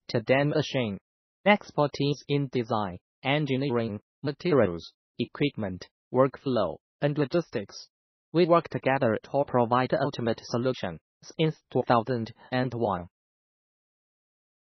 tandem machine. Expertise in design, engineering, materials, equipment, workflow, and logistics. We work together to provide the ultimate solution since 2001.